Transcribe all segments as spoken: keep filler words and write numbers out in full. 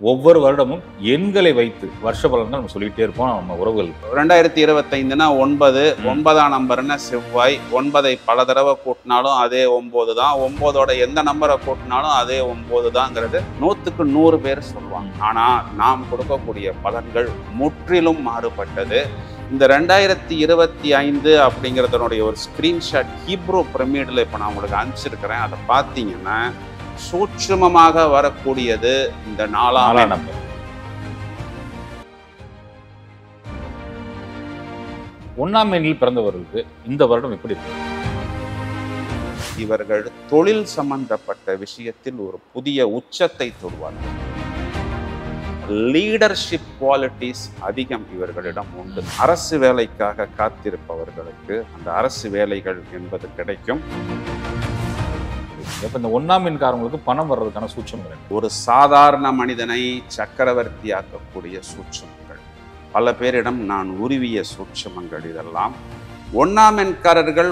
ஒவ்வொரு வருடமும் எண்களை வைத்து வருஷ பலன்கள் நம்ம சொல்லிட்டே இருப்போம் நம்ம உறவுகள். ரெண்டாயிரத்தி இருபத்தைந்துனா ஒன்பது, ஒன்பதாம் நம்பர்னா செவ்வாய், ஒன்பதை பல தடவை கூட்டினாலும் அதே ஒன்பது தான், ஒன்பதோட எந்த நம்பரை கூட்டினாலும் அதே ஒன்பது தான்ங்கிறது நூற்றுக்கு நூறு பேர் சொல்லுவாங்க. ஆனால் நாம் கொடுக்கக்கூடிய பலன்கள் முற்றிலும் மாறுபட்டது. இந்த ரெண்டாயிரத்தி இருபத்தி ஐந்து அப்படிங்கிறதனுடைய ஒரு ஸ்க்ரீன்ஷாட் ஹீப்ரூ பிரமிடில் இப்போ நான் உங்களுக்கு அனுப்பிச்சிருக்கிறேன். அதை பார்த்தீங்கன்னா சூட்சுமமாக வரக்கூடியது இந்த நாலாம் நம்பர். ஒன்னாம் எண்ணில் பிறந்தவர்களுக்கு இந்த வருடம் எப்படி இருக்கு? இவர்கள் தொழில் சம்பந்தப்பட்ட விஷயத்தில் ஒரு புதிய உச்சத்தை தொடுவார்கள். லீடர்ஷிப் குவாலிட்டிஸ் அதிகம் இவர்களிடம் உண்டு. அரசு வேலைக்காக காத்திருப்பவர்களுக்கு அந்த அரசு வேலைகள் என்பது கிடைக்கும். இப்ப இந்த ஒன்னாம் எண்காரங்களுக்கு பணம் வர்றதுக்கான சூட்சமங்கள் ஒரு சாதாரண மனிதனை சக்கரவர்த்தி ஆக்கக்கூடிய சூட்சமங்கள் பல பேரிடம் நான் உருவிய சூட்சமங்கள். இதெல்லாம் ஒன்னாம் எண்காரர்கள்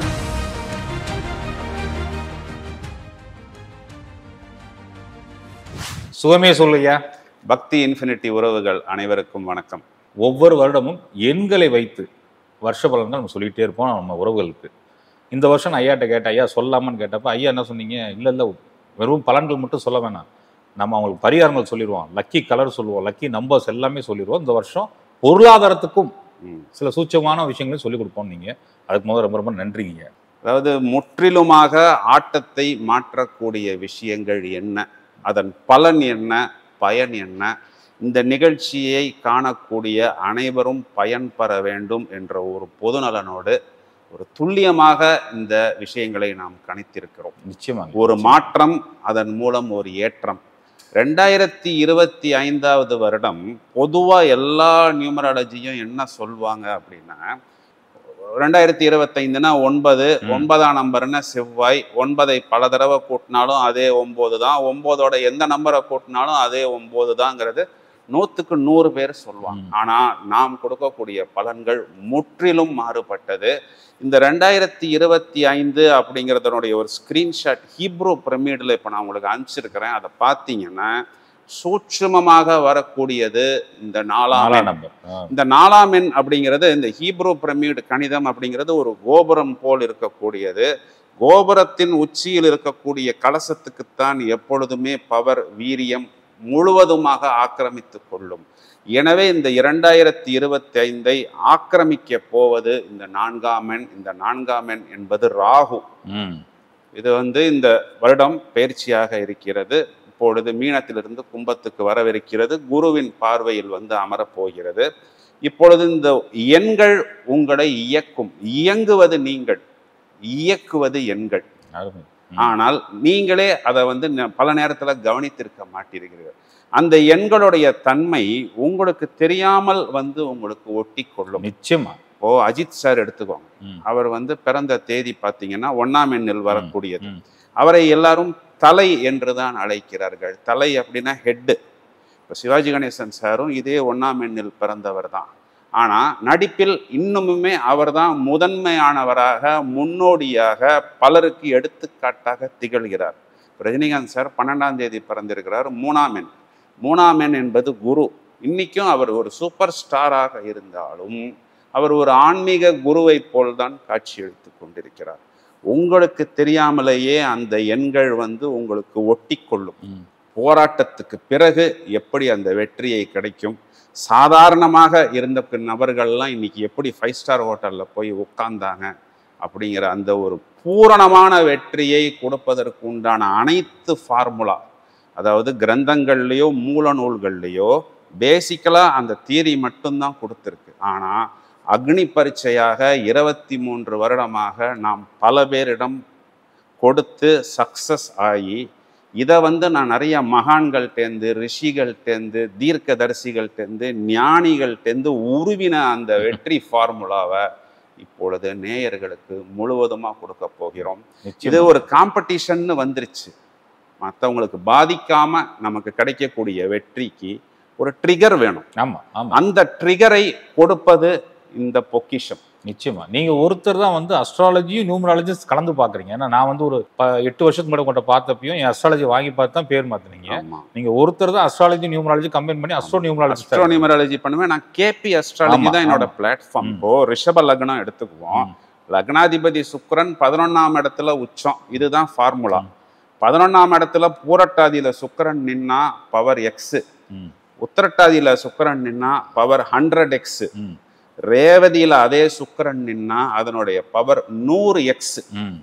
சுகமே சொல்லுயா. பக்தி இன்ஃபினிட்டி உறவுகள் அனைவருக்கும் வணக்கம். ஒவ்வொரு வருடமும் எண்களை வைத்து வருஷ பலன்கள் நம்ம சொல்லிகிட்டே இருப்போம் நம்ம உறவுகளுக்கு. இந்த வருஷம் நான் ஐயாட்ட கேட்டேன், ஐயா சொல்லாமான்னு கேட்டப்ப ஐயா என்ன சொன்னீங்க, இல்லை இல்லை வெறும் பலன்கள் மட்டும் சொல்ல வேணாம், நம்ம அவங்களுக்கு பரிகாரங்கள் சொல்லிடுவோம், லக்கி கலர் சொல்லுவோம், லக்கி நம்பர்ஸ் எல்லாமே சொல்லிடுவோம், இந்த வருஷம் பொருளாதாரத்துக்கும் சில சூட்சமான விஷயங்களையும் சொல்லிக் கொடுப்போம். நீங்கள் அதுக்கு முதல்ல ரொம்ப ரொம்ப நன்றிங்க. அதாவது முற்றிலுமாக ஆட்டத்தை மாற்றக்கூடிய விஷயங்கள் என்ன, அதன் பலன் என்ன, பயன் என்ன, இந்த நிகழ்ச்சியை காணக்கூடிய அனைவரும் பயன்பெற வேண்டும் என்ற ஒரு பொதுநலனோடு ஒரு துல்லியமாக இந்த விஷயங்களை நாம் கணித்திருக்கிறோம். நிச்சயமாக ஒரு மாற்றம், அதன் மூலம் ஒரு ஏற்றம். ரெண்டாயிரத்தி இருபத்தி ஐந்தாவது வருடம் பொதுவாக எல்லா நியூமராலஜியும் என்ன சொல்லுவாங்க அப்படின்னா, ரெண்டாயிரத்தி இருபத்தைந்துனா ஒன்பது, ஒன்பதாம் நம்பர்னா செவ்வாய், ஒன்பதை பல தடவை கூட்டினாலும் அதே ஒன்பது தான், ஒன்பதோட எந்த நம்பரை கூட்டினாலும் அதே ஒன்பது தான்ங்கிறது நூற்றுக்கு நூறு பேர் சொல்லுவாங்க. ஆனால் நாம் கொடுக்கக்கூடிய பலன்கள் முற்றிலும் மாறுபட்டது. இந்த ரெண்டாயிரத்தி இருபத்தி ஐந்து அப்படிங்கிறதனுடைய ஒரு ஸ்க்ரீன்ஷாட் ஹீப்ரூ பிரமிடில் இப்போ நான் உங்களுக்கு அனுப்பிச்சிருக்கிறேன். அதை பார்த்தீங்கன்னா சூட்சுமமாக வரக்கூடியது இந்த நாலாம் நம்பர். இந்த நாலாம் எண் அப்படிங்கிறது இந்த ஹீப்ரூ பிரமிடு கணிதம் அப்படிங்கிறது ஒரு கோபுரம் போல் இருக்கக்கூடியது. கோபுரத்தின் உச்சியில் இருக்கக்கூடிய கலசத்துக்குத்தான் எப்பொழுதுமே பவர், வீரியம் முழுவதுமாக ஆக்கிரமித்து கொள்ளும். எனவே இந்த இரண்டாயிரத்தி இருபத்தி ஐந்தை ஆக்கிரமிக்க போவது இந்த நான்காம் எண். இந்த நான்காம் எண் என்பது ராகு. இது வந்து இந்த வருடம் பயிற்சியாக இருக்கிறது. இப்பொழுது மீனத்திலிருந்து கும்பத்துக்கு வரவிருக்கிறது. குருவின் பார்வையில் வந்து அமரப்போகிறது. இப்பொழுது இந்த எண்கள் உங்களை இயக்கும். இயங்குவது நீங்கள், இயக்குவது எண்கள். ஆனால் நீங்களே அதை வந்து பல நேரத்தில் கவனித்திருக்க மாட்டீர்கள். அந்த எண்களுடைய தன்மை உங்களுக்கு தெரியாமல் வந்து உங்களுக்கு ஒட்டி கொள்ளும். நிச்சயமா. ஓ அஜித் சார் எடுத்துக்கோங்க. அவர் வந்து பிறந்த தேதி பார்த்தீங்கன்னா ஒன்னாம் எண்ணில் வரக்கூடியது. அவரை எல்லாரும் தலை என்றுதான் அழைக்கிறார்கள். தலை அப்படின்னா ஹெட்டு. இப்போ சிவாஜி கணேசன் சாரும் இதே ஒன்னாம் எண்ணில் பிறந்தவர் தான். ஆனால் நடிப்பில் இன்னுமுமே அவர் தான் முதன்மையானவராக, முன்னோடியாக, பலருக்கு எடுத்துக்காட்டாக திகழ்கிறார். ரஜினிகாந்த் சார் பன்னெண்டாம் தேதி பிறந்திருக்கிறார், மூணாம் எண். மூணாம் எண் என்பது குரு. இன்னைக்கும் அவர் ஒரு சூப்பர் ஸ்டாராக இருந்தாலும் அவர் ஒரு ஆன்மீக குருவை போல்தான் காட்சி அளித்து கொண்டிருக்கிறார். உங்களுக்கு தெரியாமலேயே அந்த எண்கள் வந்து உங்களுக்கு ஒட்டி கொள்ளும். போராட்டத்துக்கு பிறகு எப்படி அந்த வெற்றியை கிடைக்கும், சாதாரணமாக இருந்த நபர்கள்லாம் இன்னைக்கு எப்படி ஃபைவ் ஸ்டார் ஹோட்டலில் போய் உட்கார்ந்தாங்க அப்படிங்கிற அந்த ஒரு பூரணமான வெற்றியை கொடுப்பதற்கு உண்டான அனைத்து ஃபார்முலா, அதாவது கிரந்தங்கள்லேயோ மூல நூல்கள்லேயோ பேசிக்கலாக அந்த தியரி மட்டும்தான் கொடுத்துருக்கு. ஆனால் அக்னி பரீட்சையாக இருபத்தி மூன்று வருடமாக நாம் பல பேரிடம் கொடுத்து சக்சஸ் ஆகி, இதை வந்து நான் நிறைய மகான்கள்டேந்து, ரிஷிகள்டேந்து, தீர்க்கதரிசிகள்டேந்து, ஞானிகள்டேந்து உருவின அந்த வெற்றி ஃபார்முலாவை இப்பொழுது நேயர்களுக்கு முழுவதுமாக கொடுக்க போகிறோம். இது ஒரு காம்படிஷன்னு வந்துருச்சு. மற்றவங்களுக்கு பாதிக்காம நமக்கு கிடைக்கக்கூடிய வெற்றிக்கு ஒரு ட்ரிகர் வேணும். ஆமா ஆமா. அந்த ட்ரிகரை கொடுப்பது இந்த பொக்கிஷம். நிச்சயமா நீங்க ஒருத்தர் தான் வந்து அஸ்ட்ராலஜியும் நியூமராலஜியும் கலந்து பாக்குறீங்க. ஏன்னா நான் வந்து ஒரு எட்டு வருஷத்துக்கு முன்னாடி கொண்ட பார்த்தப்பையும் என் அஸ்ட்ராலஜி வாங்கி பார்த்து தான் பேர் மாத்தினீங்க. நீங்க ஒருத்தர் தான் அஸ்ட்ராலஜி நியூமராலஜி கம்பைன் பண்ணி அஸ்ட்ரோ நியூமராலஜி அஸ்ட்ரோ நியூமராலஜி பண்ணுவேன். நான் கேபி அஸ்ட்ராலஜி தான் என்னோட பிளாட்ஃபார்ம். இப்போ ரிஷப லக்னம் எடுத்துக்குவோம். லக்னாதிபதி சுக்கிரன் பதினொன்னாம் இடத்துல உச்சம். இதுதான் ஃபார்முலா. பதினொன்னாம் இடத்துல பூரட்டாதியில சுக்கிரன் நின்னா பவர் எக்ஸ், உத்திரட்டாதியில சுக்கிரன் நின்னா பவர் ஹண்ட்ரட் எக்ஸ், ரேவதியில அதே சுக்கிரன் நின்னா அதனுடைய பவர் நூறு எக்ஸ்.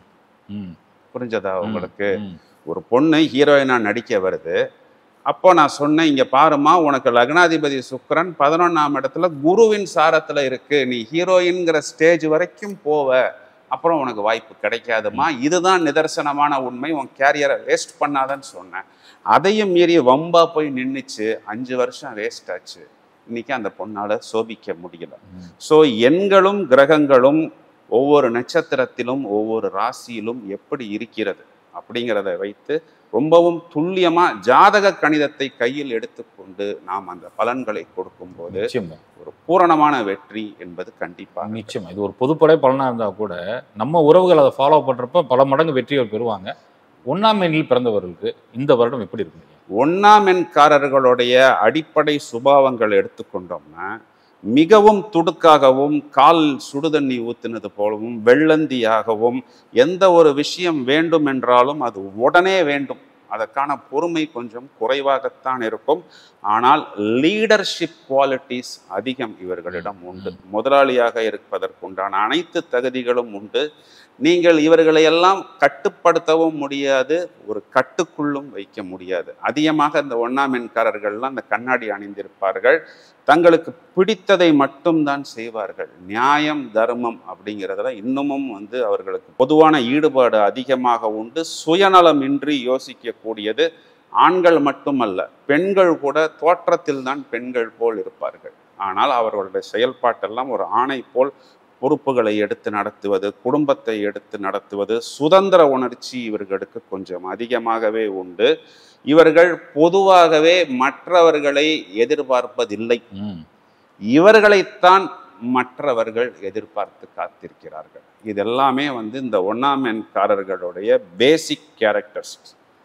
புரிஞ்சதா உங்களுக்கு? ஒரு பொண்ணு ஹீரோயினா நடிக்க வருது. அப்போ நான் சொன்னேன், இங்க பாருமா, உனக்கு லக்னாதிபதி சுக்கிரன் பதினொன்னாம் இடத்துல குருவின் சாரத்துல இருக்கு, நீ ஹீரோயின்ங்கிற ஸ்டேஜ் வரைக்கும் போவ, அப்புறம் உனக்கு வாய்ப்பு கிடைக்காதுமா, இதுதான் நிதர்சனமான உண்மை, உன் கேரியரை வேஸ்ட் பண்ணாதன்னு சொன்னேன். அதையும் மீறி வம்பா போய் நின்றுச்சு. அஞ்சு வருஷம் வேஸ்ட் ஆச்சு. இன்னைக்கு அந்த பொண்ணால சோபிக்க முடியல. ஸோ எண்களும் கிரகங்களும் ஒவ்வொரு நட்சத்திரத்திலும் ஒவ்வொரு ராசியிலும் எப்படி இருக்கிறது அப்படிங்கிறத வைத்து ரொம்பவும் துல்லியமா ஜாதக கணிதத்தை கையில் எடுத்துக்கொண்டு நாம் அந்த பலன்களை கொடுக்கும் போது ஒரு பூரணமான வெற்றி என்பது கண்டிப்பாக நிச்சயமா. இது ஒரு பொதுப்படை பலனா இருந்தா கூட நம்ம உறவுகள் அதை ஃபாலோ பண்றப்ப பல மடங்கு வெற்றிகள் பெறுவாங்க. ஒன்னாம் எண்ணில் பிறந்தவர்களுக்கு இந்த வருடம் எப்படி இருக்கு? ஒன்னாம் எண்காரர்களுடைய அடிப்படை சுபாவங்கள் எடுத்துக்கொண்டோம்னா மிகவும் துடுக்காகவும், கால் சுடுதண்ணி ஊத்தினது போலவும், வெள்ளந்தியாகவும், எந்த ஒரு விஷயம் வேண்டும் என்றாலும் அது உடனே வேண்டும், அதற்கான பொறுமை கொஞ்சம் குறைவாகத்தான் இருக்கும். ஆனால் லீடர்ஷிப் குவாலிட்டிஸ் அதிகம் இவர்களிடம் உண்டு. முதலாளியாக இருப்பதற்குண்டான அனைத்து தகுதிகளும் உண்டு. நீங்கள் இவர்களை எல்லாம் கட்டுப்படுத்தவும் முடியாது, ஒரு கட்டுக்குள்ளும் வைக்க முடியாது. அதிகமாக இந்த ஒன்னாம் எண்காரர்கள்லாம் அந்த கண்ணாடி அணிந்திருப்பார்கள். தங்களுக்கு பிடித்ததை மட்டும்தான் செய்வார்கள். நியாயம் தர்மம் அப்படிங்கிறதுல இன்னமும் வந்து அவர்களுக்கு பொதுவான ஈடுபாடு அதிகமாக உண்டு. சுயநலமின்றி யோசிக்கக்கூடியது ஆண்கள் மட்டுமல்ல, பெண்கள் கூட தோற்றத்தில் தான் பெண்கள் போல் இருப்பார்கள். ஆனால் அவர்களுடைய செயல்பாட்டெல்லாம் ஒரு ஆணை போல் பொறுப்புகளை எடுத்து நடத்துவது, குடும்பத்தை எடுத்து நடத்துவது, சுதந்திர உணர்ச்சி இவர்களுக்கு கொஞ்சம் அதிகமாகவே உண்டு. இவர்கள் பொதுவாகவே மற்றவர்களை எதிர்பார்ப்பதில்லை, இவர்களைத்தான் மற்றவர்கள் எதிர்பார்த்து காத்திருக்கிறார்கள். இதெல்லாமே வந்து இந்த ஒன்னாம் எண்காரர்களுடைய பேசிக் கேரக்டர்ஸ்.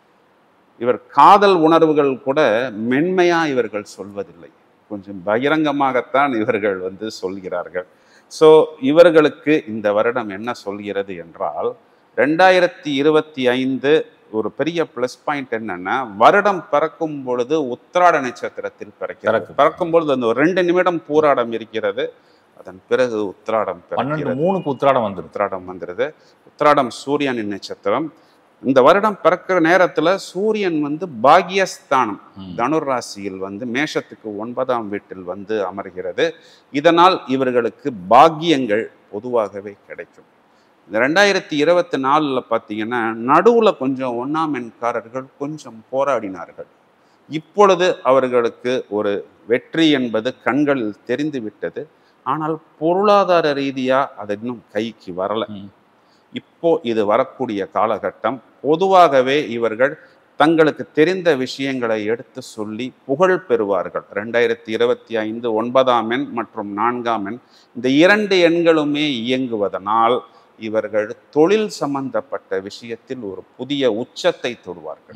இவர் காதல் உணர்வுகள் கூட மென்மையா இவர்கள் சொல்வதில்லை, கொஞ்சம் பகிரங்கமாகத்தான் இவர்கள் வந்து சொல்கிறார்கள். ஸோ இவர்களுக்கு இந்த வருடம் என்ன சொல்கிறது என்றால், ரெண்டாயிரத்தி இருபத்தி ஐந்து ஒரு பெரிய பிளஸ் பாயிண்ட் என்னன்னா, வருடம் பிறக்கும் பொழுது உத்திராட நட்சத்திரத்தில் பிறக்கிறது. பிறக்கும் பொழுது அந்த ஒரு ரெண்டு நிமிடம் பூராடம் இருக்கிறது, அதன் பிறகு உத்திராடம் பிறக்கிறது. மூணுக்கு உத்திராடம் வந்து உத்திராடம் வந்துடுது. உத்திராடம் சூரியனின் நட்சத்திரம். இந்த வருடம் பிறக்கிற நேரத்துல சூரியன் வந்து பாகியஸ்தானம் தனுர் ராசியில் வந்து மேஷத்துக்கு ஒன்பதாம் வீட்டில் வந்து அமர்கிறது. இதனால் இவர்களுக்கு பாக்கியங்கள் பொதுவாகவே கிடைக்கும். இந்த ரெண்டாயிரத்தி இருபத்தி நாலுல பார்த்தீங்கன்னா நடுவுல கொஞ்சம் ஒன்னாம் எண்காரர்கள் கொஞ்சம் போராடினார்கள். இப்பொழுது அவர்களுக்கு ஒரு வெற்றி என்பது கண்களில் தெரிந்து விட்டது. ஆனால் பொருளாதார ரீதியா அது இன்னும் கைக்கு வரல. இப்போ இது வரக்கூடிய காலகட்டம். பொதுவாகவே இவர்கள் தங்களுக்கு தெரிந்த விஷயங்களை எடுத்து சொல்லி புகழ் பெறுவார்கள். ரெண்டாயிரத்தி இருபத்தி ஐந்து ஒன்பதாம் எண் மற்றும் நான்காம் எண் இந்த இரண்டு எண்களுமே இயங்குவதனால் இவர்கள் தொழில் சம்பந்தப்பட்ட விஷயத்தில் ஒரு புதிய உச்சத்தை தொடுவார்கள்.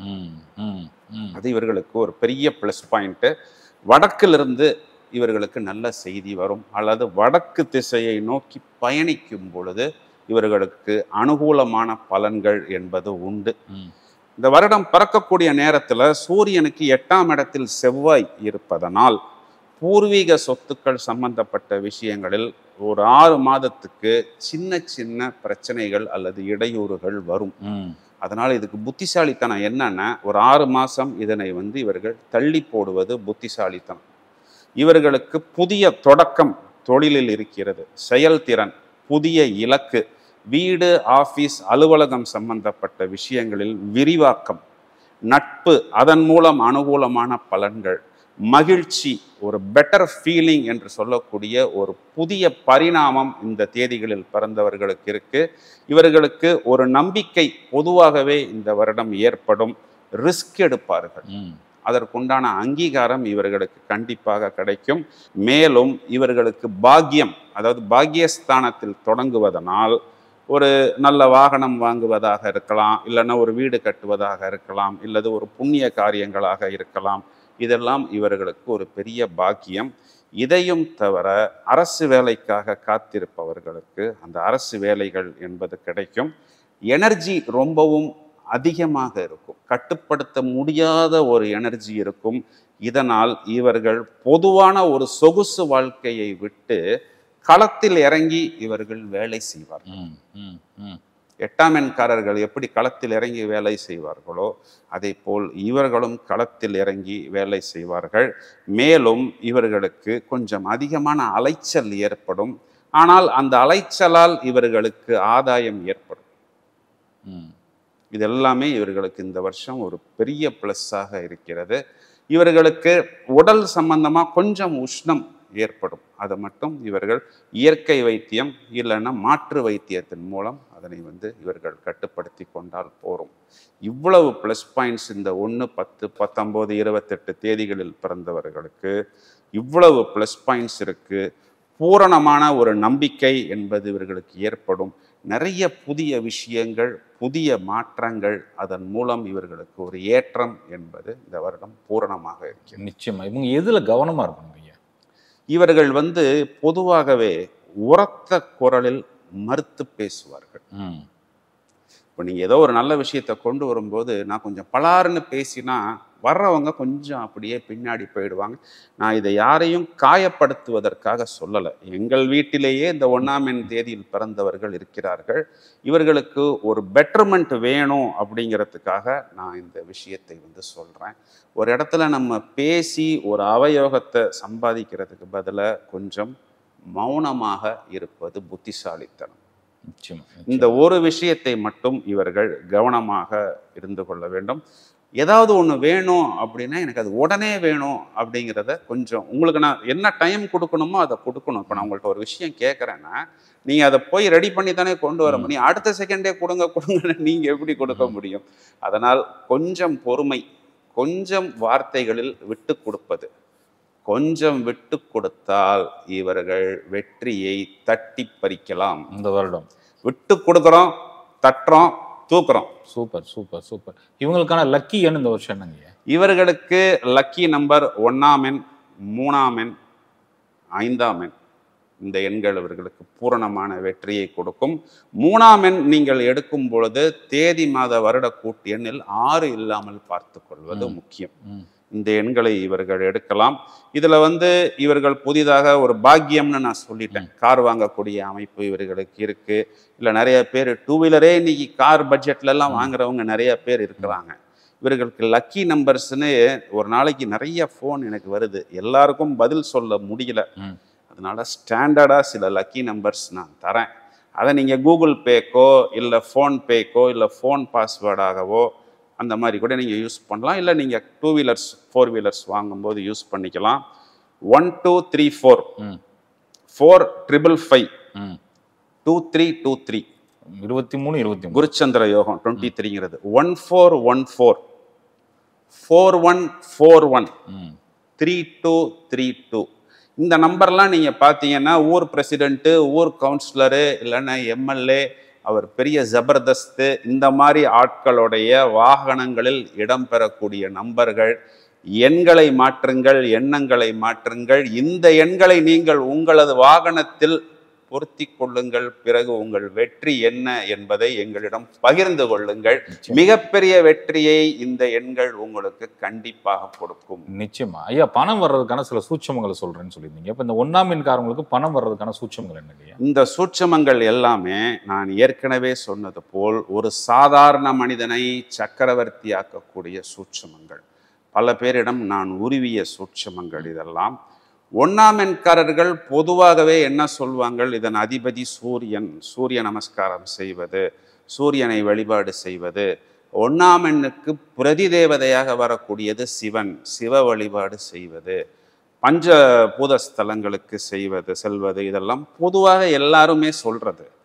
அது இவர்களுக்கு ஒரு பெரிய பிளஸ் பாயிண்ட். வடக்கிலிருந்து இவர்களுக்கு நல்ல செய்தி வரும், அல்லது வடக்கு திசையை நோக்கி பயணிக்கும் பொழுது இவர்களுக்கு அனுகூலமான பலன்கள் என்பது உண்டு. இந்த வருடம் பிறக்கக்கூடிய நேரத்தில் சூரியனுக்கு எட்டாம் இடத்தில் செவ்வாய் இருப்பதனால் பூர்வீக சொத்துக்கள் சம்பந்தப்பட்ட விஷயங்களில் ஒரு ஆறு மாதத்துக்கு சின்ன சின்ன பிரச்சனைகள் அல்லது இடையூறுகள் வரும். அதனால் இதுக்கு புத்திசாலித்தனம் என்னன்னா, ஒரு ஆறு மாதம் இதனை வந்து இவர்கள் தள்ளி போடுவது புத்திசாலித்தனம். இவர்களுக்கு புதிய தொடக்கம் தொழிலில் இருக்கிறது, செயல்திறன், புதிய இலக்கு, வீடு, ஆஃபீஸ், அலுவலகம் சம்பந்தப்பட்ட விஷயங்களில் விரிவாக்கம், நட்பு, அதன் மூலம் அனுகூலமான பலன்கள், மகிழ்ச்சி, ஒரு பெட்டர் ஃபீலிங் என்று சொல்லக்கூடிய ஒரு புதிய பரிணாமம் இந்த தேதிகளில் பிறந்தவர்களுக்கு இருக்கு. இவர்களுக்கு ஒரு நம்பிக்கை பொதுவாகவே இந்த வருடம் ஏற்படும். ரிஸ்க் எடுப்பார்கள். அதற்குண்டான அங்கீகாரம் இவர்களுக்கு கண்டிப்பாக கிடைக்கும். மேலும் இவர்களுக்கு பாக்கியம், அதாவது பாக்கியஸ்தானத்தில் தொடங்குவதனால் ஒரு நல்ல வாகனம் வாங்குவதாக இருக்கலாம், இல்லைன்னா ஒரு வீடு கட்டுவதாக இருக்கலாம், இல்லது ஒரு புண்ணிய காரியங்களாக இருக்கலாம். இதெல்லாம் இவர்களுக்கு ஒரு பெரிய பாக்கியம். இதையும் தவிர அரசு வேலைக்காக காத்திருப்பவர்களுக்கு அந்த அரசு வேலைகள் என்பது கிடைக்கும். எனர்ஜி ரொம்பவும் அதிகமாக இருக்கும், கட்டுப்படுத்த முடியாத ஒரு எனர்ஜி இருக்கும். இதனால் இவர்கள் பொதுவான ஒரு சொகுசு வாழ்க்கையை விட்டு களத்தில் இறங்கி இவர்கள் வேலை செய்வார்கள். எட்டாம் எண்காரர்கள் எப்படி களத்தில் இறங்கி வேலை செய்வார்களோ அதே போல் இவர்களும் களத்தில் இறங்கி வேலை செய்வார்கள். மேலும் இவர்களுக்கு கொஞ்சம் அதிகமான அலைச்சல் ஏற்படும். ஆனால் அந்த அலைச்சலால் இவர்களுக்கு ஆதாயம் ஏற்படும். இதெல்லாமே இவர்களுக்கு இந்த வருஷம் ஒரு பெரிய பிளஸ்ஸாக இருக்கிறது. இவர்களுக்கு உடல் சம்பந்தமா கொஞ்சம் உஷ்ணம் ஏற்படும். அதை மட்டும் இவர்கள் இயற்கை வைத்தியம் இல்லைன்னா மாற்று வைத்தியத்தின் மூலம் அதனை வந்து இவர்கள் கட்டுப்படுத்தி கொண்டால் போரும். இவ்வளவு ப்ளஸ் பாயிண்ட்ஸ் இந்த ஒன்று பத்து பத்தொம்போது இருபத்தெட்டு தேதிகளில் பிறந்தவர்களுக்கு இவ்வளவு ப்ளஸ் பாயிண்ட்ஸ் இருக்கு. பூரணமான ஒரு நம்பிக்கை என்பது இவர்களுக்கு ஏற்படும். நிறைய புதிய விஷயங்கள், புதிய மாற்றங்கள், அதன் மூலம் இவர்களுக்கு ஒரு ஏற்றம் என்பது இந்த வருடம் பூரணமாக இருக்கிறது. நிச்சயமா. இவங்க எதுல கவனமா இருக்கணும்? இவர்கள் வந்து பொதுவாகவே உரத்த குரலில் மறுத்து பேசுவார்கள். இப்போ நீங்க ஏதோ ஒரு நல்ல விஷயத்தை கொண்டு வரும்போது நான் கொஞ்சம் பலாருன்னு பேசினா வர்றவங்க கொஞ்சம் அப்படியே பின்னாடி போயிடுவாங்க. நான் இதை யாரையும் காயப்படுத்துவதற்காக சொல்லலை. எங்கள் வீட்டிலேயே இந்த ஒன்றாம் எண் தேதியில் பிறந்தவர்கள் இருக்கிறார்கள். இவர்களுக்கு ஒரு பெட்டர்மெண்ட் வேணும் அப்படிங்கிறதுக்காக நான் இந்த விஷயத்தை வந்து சொல்கிறேன். ஒரு இடத்துல நம்ம பேசி ஒரு அவயோகத்தை சம்பாதிக்கிறதுக்கு பதிலாக கொஞ்சம் மௌனமாக இருப்பது புத்திசாலித்தனம். இந்த ஒரு விஷயத்தை மட்டும் இவர்கள் கவனமாக இருந்து கொள்ள வேண்டும். ஏதாவது ஒன்று வேணும் அப்படின்னா எனக்கு அது உடனே வேணும் அப்படிங்கிறத கொஞ்சம் உங்களுக்கு நான் என்ன டைம் கொடுக்கணுமோ அதை கொடுக்கணும். இப்போ நான் உங்கள்கிட்ட ஒரு விஷயம் கேட்குறேன்னா நீங்கள் அதை போய் ரெடி பண்ணி தானே கொண்டு வர முடியும். அடுத்த செகண்டே கொடுங்க கொடுங்கன்னு நீங்கள் எப்படி கொடுக்க முடியும்? அதனால் கொஞ்சம் பொறுமை, கொஞ்சம் வார்த்தைகளில் விட்டு கொடுப்பது, கொஞ்சம் விட்டு கொடுத்தால் இவர்கள் வெற்றியை தட்டி பறிக்கலாம். இந்த வருடம் விட்டு கொடுக்குறோம், தட்டுறோம், தூக்குறோம். Super super super. இவங்களுக்கான லக்கி எண் இந்த வருஷம் என்னங்க? இவர்களுக்கு லக்கி நம்பர் ஒன்னாம் எண், மூணாம் எண், ஐந்தாம் எண். இந்த எண்கள் இவர்களுக்கு பூரணமான வெற்றியை கொடுக்கும். மூணாம் எண் நீங்கள் எடுக்கும் பொழுது தேதி மாத வருட கூட்டு எண்ணில் ஆறு இல்லாமல் பார்த்து கொள்வது முக்கியம். இந்த எண்களை இவர்கள் எடுக்கலாம். இதுல வந்து இவர்கள் புதிதாக ஒரு பாக்கியம்னு நான் சொல்லிட்டேன். கார் வாங்கக்கூடிய அமைப்பு இவர்களுக்கு இருக்கு. இல்லை நிறைய பேர் டூ வீலரே இன்னைக்கு கார் பட்ஜெட்ல எல்லாம் வாங்குறவங்க நிறைய பேர் இருக்கிறாங்க. இவர்களுக்கு லக்கி நம்பர்ஸ்ன்னு ஒரு நாளைக்கு நிறைய ஃபோன் எனக்கு வருது. எல்லாருக்கும் பதில் சொல்ல முடியல. அதனால ஸ்டாண்டர்டா சில லக்கி நம்பர்ஸ் நான் தரேன். அதை நீங்க கூகுள் பேக்கோ இல்லை ஃபோன்பேக்கோ இல்லை ஃபோன் பாஸ்வேர்டாகவோ அந்த மாதிரி கூட நீங்கள் யூஸ் பண்ணலாம். இல்லை நீங்கள் டூ வீலர்ஸ் ஃபோர் வீலர்ஸ் வாங்கும்போது யூஸ் பண்ணிக்கலாம். One two three four four triple five two three two three இருபத்தி மூணு இருபத்தி குருச்சந்திர யோகம் டுவெண்ட்டி த்ரீங்கிறது one four one four four one four one three two three two. இந்த நம்பர்லாம் நீங்கள் பார்த்தீங்கன்னா ஊர் பிரசிடென்ட்டு, ஊர் கவுன்சிலரு, இல்லைன்னா எம்எல்ஏ, அவர் பெரிய ஜபர்தஸ்து, இந்த மாதிரி ஆட்களுடைய வாகனங்களில் இடம்பெறக்கூடிய நம்பர்கள். எண்களை மாற்றுங்கள், எண்ணங்களை மாற்றுங்கள். இந்த எண்களை நீங்கள் உங்களது வாகனத்தில் பொருத்தி கொள்ளுங்கள். பிறகு உங்கள் வெற்றி என்ன என்பதை எங்களிடம் பகிர்ந்து கொள்ளுங்கள். மிகப்பெரிய வெற்றியை இந்த எண்கள் உங்களுக்கு கண்டிப்பாக கொடுக்கும். நிச்சயமா. ஐயா, பணம் வர்றதுக்கான சில சூட்சமங்களை சொல்றேன்னு சொல்லியிருந்தீங்க. இப்ப இந்த ஒன்னாம் எண்காரங்களுக்கு பணம் வர்றதுக்கான சூட்சமங்கள் என்ன? இந்த சூட்சமங்கள் எல்லாமே நான் ஏற்கனவே சொன்னது போல் ஒரு சாதாரண மனிதனை சக்கரவர்த்தி ஆக்கக்கூடிய சூட்சமங்கள். பல பேரிடம் நான் உருவிய சூட்சமங்கள் இதெல்லாம். ஒன்னாம் எண்காரர்கள் பொதுவாகவே என்ன சொல்வாங்கள், இதன் அதிபதி சூரியன், சூரிய நமஸ்காரம் செய்வது, சூரியனை வழிபாடு செய்வது. ஒன்னாம் எண்ணுக்கு பிரதி தேவதையாக வரக்கூடியது சிவன், சிவ வழிபாடு செய்வது, பஞ்ச பூதஸ்தலங்களுக்கு செய்வது செல்வது, இதெல்லாம் பொதுவாக எல்லாருமே சொல்றது.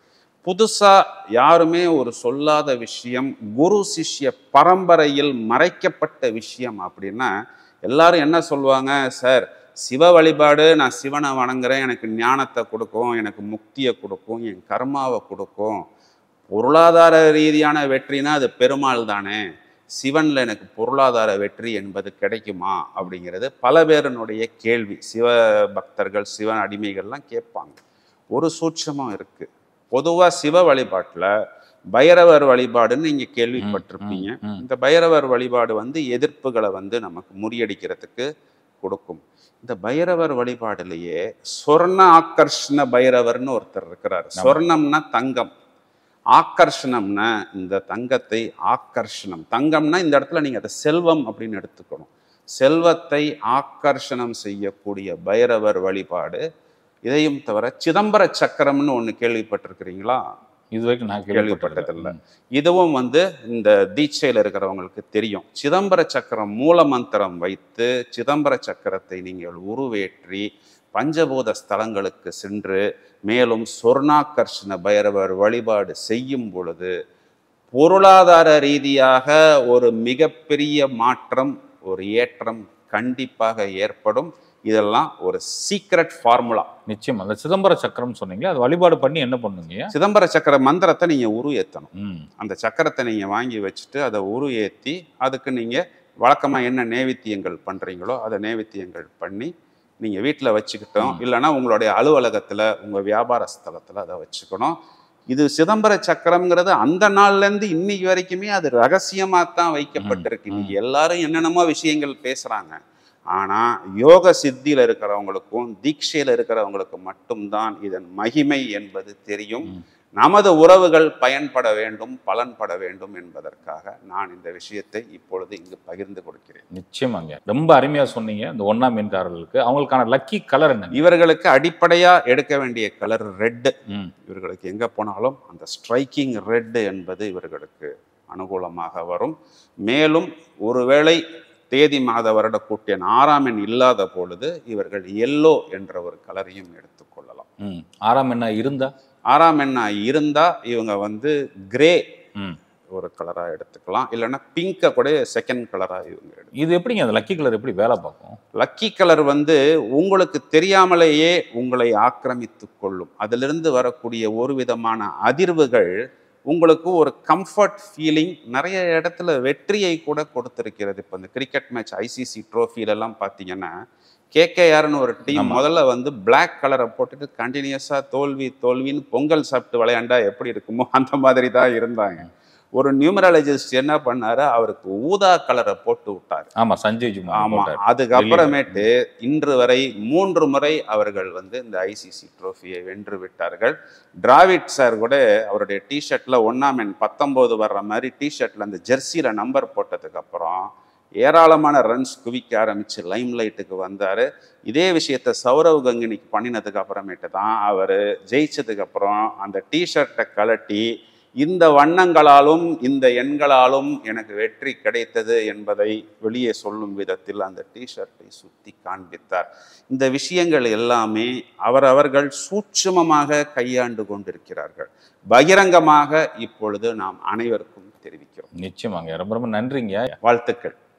புதுசா யாருமே ஒரு சொல்லாத விஷயம், குரு சிஷ்ய பரம்பரையில் மறைக்கப்பட்ட விஷயம் அப்படின்னா எல்லாரும் என்ன சொல்லுவாங்க, சார் சிவ வழிபாடு, நான் சிவனை வணங்குறேன், எனக்கு ஞானத்தை கொடுக்கும், எனக்கு முக்தியை கொடுக்கும், என் கர்மாவை கொடுக்கும். பொருளாதார ரீதியான வெற்றினா அது பெருமாள் தானே, சிவன்ல எனக்கு பொருளாதார வெற்றி என்பது கிடைக்குமா அப்படிங்கிறது பல பேருனுடைய கேள்வி. சிவ பக்தர்கள், சிவன் அடிமைகள்லாம் கேட்பாங்க. ஒரு சூட்சமும் இருக்கு. பொதுவா சிவ வழிபாட்டுல பைரவர் வழிபாடுன்னு நீங்க கேள்விப்பட்டிருப்பீங்க. இந்த பைரவர் வழிபாடு வந்து எதிர்ப்புகளை வந்து நமக்கு முறியடிக்கிறதுக்கு கொடுக்கும். இந்த பைரவர் வழிபாடுலேயே சொர்ண ஆக்கர்ஷண பைரவர்னு ஒருத்தர் இருக்கிறார். சொர்ணம்னா தங்கம், ஆக்கர்ஷணம்னா இந்த தங்கத்தை ஆக்கர்ஷணம், தங்கம்னா இந்த இடத்துல நீங்க அதை செல்வம் அப்படின்னு எடுத்துக்கணும். செல்வத்தை ஆக்கர்ஷணம் செய்யக்கூடிய பைரவர் வழிபாடு. இதையும் தவிர சிதம்பர சக்கரம்னு ஒன்று கேள்விப்பட்டிருக்கிறீங்களா? இது வரைக்கும் நான் கேள்விப்பட்டதில்லை. இதுவும் வந்து இந்த தீட்சையில் இருக்கிறவங்களுக்கு தெரியும். சிதம்பர சக்கரம் மூல மந்திரம் வைத்து சிதம்பர சக்கரத்தை நீங்கள் உருவேற்றி பஞ்சபூத ஸ்தலங்களுக்கு சென்று மேலும் சொர்ணாக்கர்ஷண பைரவர் வழிபாடு செய்யும் பொழுது பொருளாதார ரீதியாக ஒரு மிகப்பெரிய மாற்றம், ஒரு ஏற்றம் கண்டிப்பாக ஏற்படும். இதெல்லாம் ஒரு சீக்ரெட் ஃபார்முலா. நிச்சயம். அந்த சிதம்பர சக்கரம் சொன்னீங்க, அது வழிபாடு பண்ணி என்ன பண்ணுங்க? சிதம்பர சக்கர மந்திரத்தை நீங்க உரு ஏற்றணும். அந்த சக்கரத்தை நீங்க வாங்கி வச்சுட்டு அதை உரு ஏற்றி அதுக்கு நீங்க வழக்கமா என்ன நேவித்தியங்கள் பண்றீங்களோ அதை நேவித்தியங்கள் பண்ணி நீங்க வீட்டில் வச்சுக்கிட்டோம், இல்லைன்னா உங்களுடைய அலுவலகத்துல உங்க வியாபார ஸ்தலத்துல அதை வச்சுக்கணும். இது சிதம்பர சக்கரம்ங்கிறது அந்த நாள்ல இருந்து இன்னைக்கு வரைக்குமே அது ரகசியமா தான் வைக்கப்பட்டிருக்கு. இன்னைக்கு எல்லாரும் என்னென்னமோ விஷயங்கள் பேசுறாங்க. ஆனால் யோக சித்தியில் இருக்கிறவங்களுக்கும் தீட்சையில் இருக்கிறவங்களுக்கு மட்டும்தான் இதன் மகிமை என்பது தெரியும். நமது உறவுகள் பயன்பட வேண்டும், பலன்பட வேண்டும் என்பதற்காக நான் இந்த விஷயத்தை இப்பொழுது இங்கு பகிர்ந்து கொடுக்கிறேன். நிச்சயமாங்க, ரொம்ப அருமையாக சொன்னீங்க. இந்த ஒன்னாம் மீன்காரர்களுக்கு அவங்களுக்கான லக்கி கலர் என்ன? இவர்களுக்கு அடிப்படையாக எடுக்க வேண்டிய கலர் ரெட்டு. இவர்களுக்கு எங்கே போனாலும் அந்த ஸ்ட்ரைக்கிங் ரெட்டு என்பது இவர்களுக்கு அனுகூலமாக வரும். மேலும் ஒருவேளை தேதி மாத வருட கூட்டியன் ஆறாம் எண் இல்லாத பொழுது இவர்கள் எல்லோ என்ற ஒரு கலரையும் எடுத்துக்கொள்ளலாம். ஆறாம் எண்ணா இருந்தா ஆறாம் எண்ணா இருந்தா இவங்க வந்து கிரே ஒரு கலரா எடுத்துக்கலாம், இல்லைன்னா பிங்கை கூட செகண்ட் கலரா இவங்க எடுத்து. இது எப்படிங்க அந்த லக்கி கலர் எப்படி வேலை பார்க்கும்? லக்கி கலர் வந்து உங்களுக்கு தெரியாமலேயே உங்களை ஆக்கிரமித்து கொள்ளும். அதிலிருந்து வரக்கூடிய ஒரு விதமான அதிர்வுகள் உங்களுக்கு ஒரு கம்ஃபர்ட் ஃபீலிங், நிறைய இடத்துல வெற்றியை கூட கொடுத்துருக்கிறது. இப்போ இந்த கிரிக்கெட் மேட்ச் ஐசிசி ட்ரோஃபிலெல்லாம் பார்த்தீங்கன்னா கேகேஆர்னு ஒரு டீம் முதல்ல வந்து பிளாக் கலரை போட்டுட்டு கண்டினியூஸாக தோல்வி தோல்வின்னு பொங்கல் சாப்பிட்டு விளையாண்டா எப்படி இருக்குமோ அந்த மாதிரி தான் இருந்தாங்க. ஒரு நியூமராலஜிஸ்ட் என்ன பண்ணாரு, அவருக்கு ஊதா கலரை போட்டு விட்டாரு. ஆமா, சஞ்சய் ஜுமா. ஆமா, அதுக்கப்புறமேட்டு இன்று வரை மூன்று முறை அவர்கள் வந்து இந்த ஐசிசி ட்ரோஃபியை வென்று விட்டார்கள். டிராவிட் சார் கூட அவருடைய டிஷர்ட்ல ஒன்னாம் எண் பத்தொன்பது வர்ற மாதிரி டிஷர்ட்ல அந்த ஜெர்சியில நம்பர் போட்டதுக்கு அப்புறம் ஏராளமான ரன்ஸ் குவிக்க ஆரம்பிச்சு லைம் லைட்டுக்கு வந்தாரு. இதே விஷயத்த சௌரவ் கங்குலிக்கு பண்ணினதுக்கு அப்புறமேட்டு தான் அவர் ஜெயிச்சதுக்கு அப்புறம் அந்த டிஷர்ட்டை கலட்டி இந்த வண்ணங்களாலும் இந்த எண்களாலும் எனக்கு வெற்றி கிடைத்தது என்பதை வெளியே சொல்லும் விதத்தில் அந்த டிஷர்ட்டை சுத்தி காண்பித்தார். இந்த விஷயங்கள் எல்லாமே அவரவர்கள் சூட்சுமமாக கையாண்டு கொண்டிருக்கிறார்கள். பகிரங்கமாக இப்பொழுது நாம் அனைவருக்கும் தெரிவிக்கிறோம். நிச்சயமாங்க, ரொம்ப ரொம்ப நன்றிங்க, வாழ்த்துக்கள்.